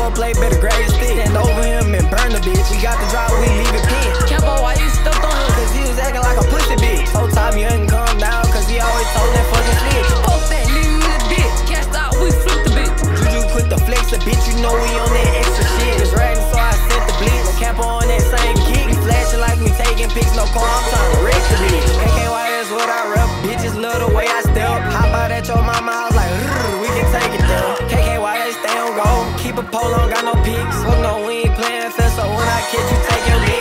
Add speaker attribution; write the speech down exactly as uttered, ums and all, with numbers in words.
Speaker 1: foreplay, better grab your stick. Stand over him and burn the bitch. We got the drop, we leave it pinned. Kampo, why you stuck on him? Cause he was acting like a pussy bitch. Whole time you hadn't come down, cause he always told that fucking snitch.
Speaker 2: Fuck that nigga with a dick. Cast out, we flip the bitch.
Speaker 1: Juju quit the flex a bitch, you know we on that extra shit. Just riding, so I sent the blitz. Kampo on that same kick. We flashing like we taking pics, no car, I'm trying to wreck the bitch. K K Y is what I rep, bitches love the way I step. Hop out at your mama house like, we can take it there. K K Y, they stay on go. Keep a pole on, got no pics. Fuck no, we ain't playing fair, so when I catch you, take your